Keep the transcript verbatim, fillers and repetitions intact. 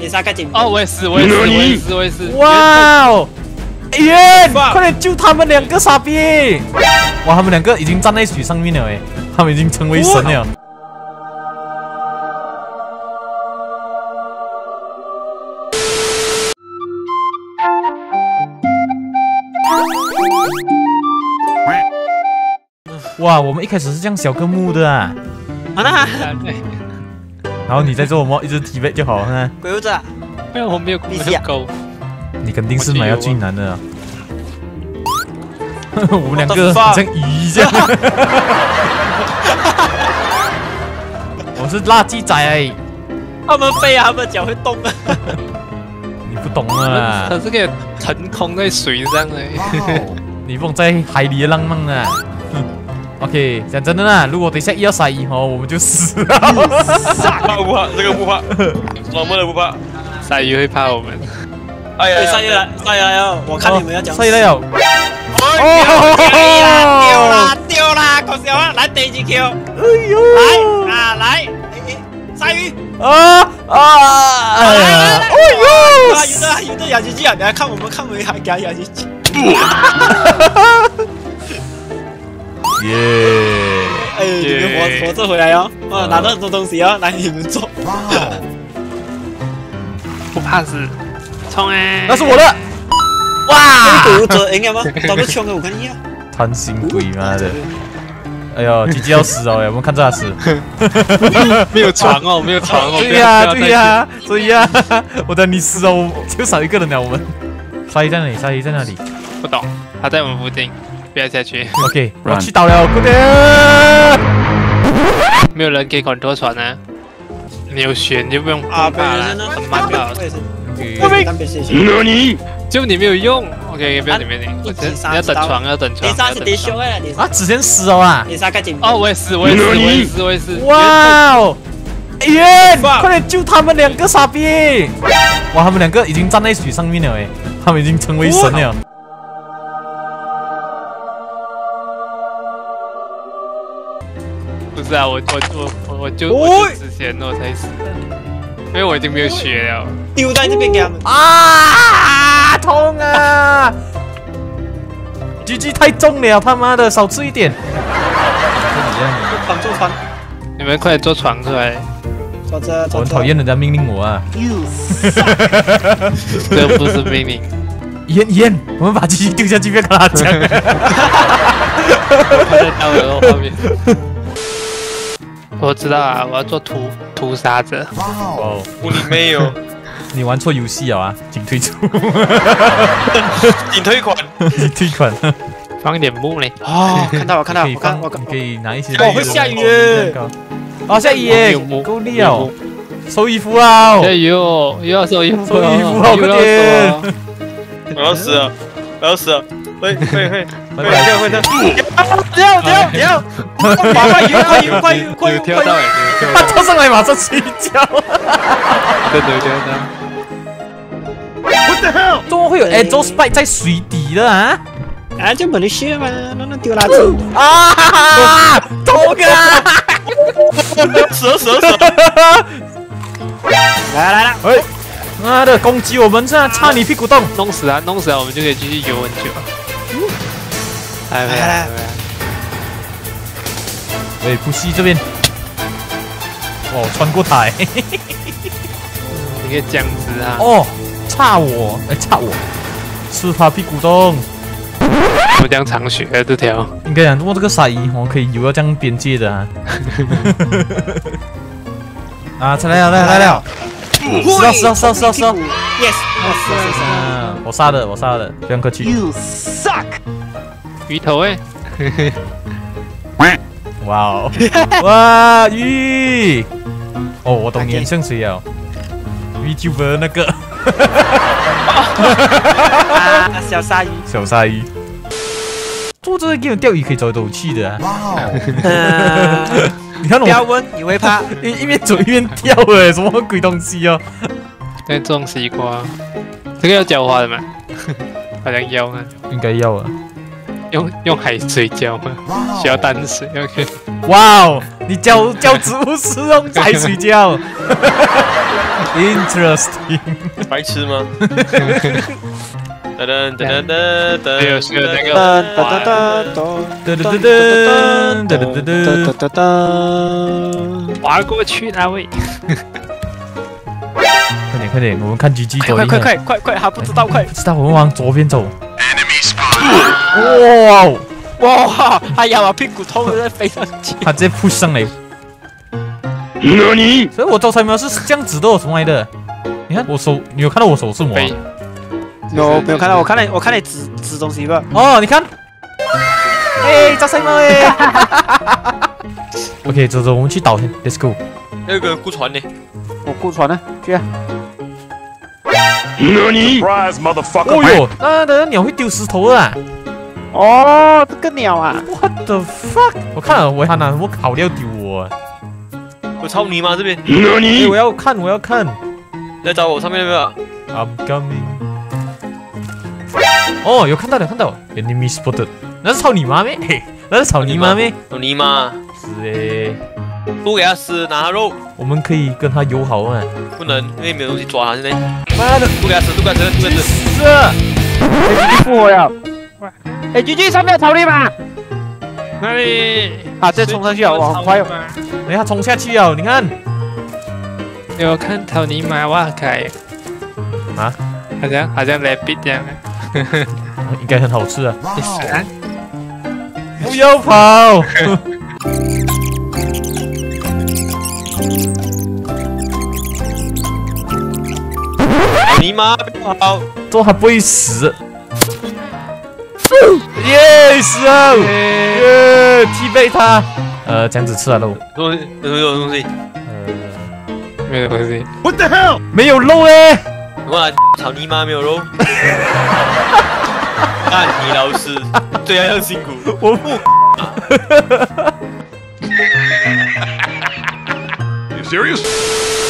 你杀个警。 哦，我也是，我也是，我也是，我也是。 哇哦！哎呀，快点救他们两个傻逼！哇，他们两个已经站在水上面了哎，他们已经成为神了。哇，我们一开始是这样小个木的啊。 好啦。 然后你在做什么？一直提背就好了。 鬼屋子啊！ 没有，我没有没有勾。 你肯定是买到最难的啊。我们两个像鱼一样。我是垃圾仔哎。 他们飞啊，他们脚会动啊。 你不懂啊。 它是可以腾空在水上的。 你不懂在海里的浪漫啊。OK， 讲真的啦，如果等一下一要杀一哦，我们就死了。 怕不怕？这个不怕，什么都不怕。 鲨鱼会怕我们。 哎呀， 鲨鱼来，鲨鱼来哦！我看你们要讲。 鲨鱼来了。 哦，丢啦丢啦，搞笑啊！来第二 Q。哎呦！来啊来，鲨鱼。 啊啊！ 来来来！ 哎呦！ 有的有的咬进去啊！你来看我们看我们还给它咬进去。 耶！ 哎，你们活活着回来哦！哦，拿到很多东西哦，来你们做。哇！ 不怕死，冲哎！ 那是我的！哇！ 鬼屋子赢了吗？咱们冲个五看一啊！ 贪心鬼妈的！哎呦，姐姐要死哦！我们看这死。 没有床哦，没有床哦。 对呀对呀，所以呀，我等你死哦，就少一个人了。我们。鲨鱼在哪里？鲨鱼在哪里？ 不懂，他在我们附近。不要下去。 OK， 我去倒了，快点！ 没有人可以 control 船啊，你有选就不用怕了，很慢的。 我没。那你就你没有用 ，OK， 不要你，不要你，你要等船，要等船。 你杀是得修哎， 啊，之前死了啊！ 你杀个警。 哦，我也是，我也是，我也是，我也是。 哇哦！哎呀，快点救他们两个傻逼！哇，他们两个已经站在水上面了哎，他们已经成为神了。 不是啊，我我我我我就我就之前我才死的，因为我已经没有血了。 丢在这边给他们啊！痛啊 ！G G 太重了，他妈的，少吃一点。 船坐船， 你们快点坐船出来。 坐着。 我很讨厌人家命令我啊。 这不是命令。 烟烟，我们把机器丢下去，别跟他讲。 我在到了画面。我知道啊，我要做屠屠杀者。 哦， 你没有， 你玩错游戏了啊，请退出。 请退款， 请退款。 放一点木嘞。 哦，看到我看到我看我你可以拿一些。 哦，会下雨耶！ 哦，下雨耶！够力哦！收衣服啊！ 下雨哦，又要收衣服， 收衣服好快点！ 我要死了，我要死了！会会会会跳会跳！ 跳跳跳！快快快快快快！ 跳到哎！ 他跳上来马上睡觉。 真的跳到。 What the hell？ 怎么会有 Angel Spike 在水底的啊？ 啊，就没得血嘛，那那丢垃圾。 啊！痛啊！ 死了死了死了！ 来来来！ 哎，妈的，攻击我们这插你屁股洞， 弄死他，弄死他，我们就可以继续游很久。来来来！ 喂，不西这边。哦，穿过台。 你可以这样子啊。 哦，插我，哎，插我，吃他屁股洞。 我这样长血这条。 应该讲，哇，这个鲨鱼哦，可以游到这样边界的啊。啊，来了来了来了！死了死了死了死了死了 ！Yes， 啊，我杀的我杀的，不用客气。 You suck！ 鱼头哎！ 哇哦！哇鱼！哦，我懂你很像谁了 ？VTuber 那个。 啊，小鲨鱼。 小鲨鱼。做这个 game 钓鱼可以走来走去的啊！哇哦！ 你看我， 不要问，你会怕？ 一一边走一边跳哎，什么鬼东西哦？ 在种西瓜，这个要浇花的吗？好像要啊， 应该要啊。 用用海水浇吗？需要淡水 ，OK。 哇哦，你教教植物使用在睡觉，interesting。 白痴吗？噔噔噔噔噔， 没有学那个。 噔噔噔噔噔噔噔噔噔噔噔。 划过去那位。 快点快点，我们看 G G 多厉害！ 快快快快快，还不知道快！ 不知道，我们往左边走。哇！ 哇！哎呀，我屁股痛的飞上去。 他直接 push 上来。所以我招财猫是这样子的，从来的。你看我手，你有看到我手是什么？ 有没有看到？我看到我看到指指东西吧。 哦，你看。哎，招财猫哎！OK， 走走，我们去岛先 ，Let's go。 那个顾船呢？ 我顾船呢？去啊！ 哦哟，那那鸟会丢石头啊！ 哦，这个鸟啊 ！What the fuck！ 我看了，我看了，我烤料丢我。 我操你妈这边！ 哎，我要看，我要看。 来找我上面那个。 I'm coming。哦，有看到的，看到 ，enemy spotted。那是草泥马咩？嘿，那是草泥马咩？ 草泥马。 是诶。 不给他吃，拿他肉。 我们可以跟他友好啊。 不能，因为没有东西抓他现在。 妈的， 不给他吃，不给他吃，不给他吃。 是。 哎，复活了。哎，G G 上面草泥马。 哪里？ 啊，再冲上去啊！哇，好快哦！ 哎，他冲下去了，你看。 有看草泥马挖开。 啊？ 好像好像 rabbit 这样。 应该很好吃啊。 啊！ 不要跑！ 你妈不好， 做他不会死。耶，死了！耶，踢背他。呃，这样子吃了肉。 东西有有东西。 呃， 没有东西。 What the hell？ 没有肉嘞！ 哇，草泥马没有肉。看你老师，这样要辛苦。 我不。You serious？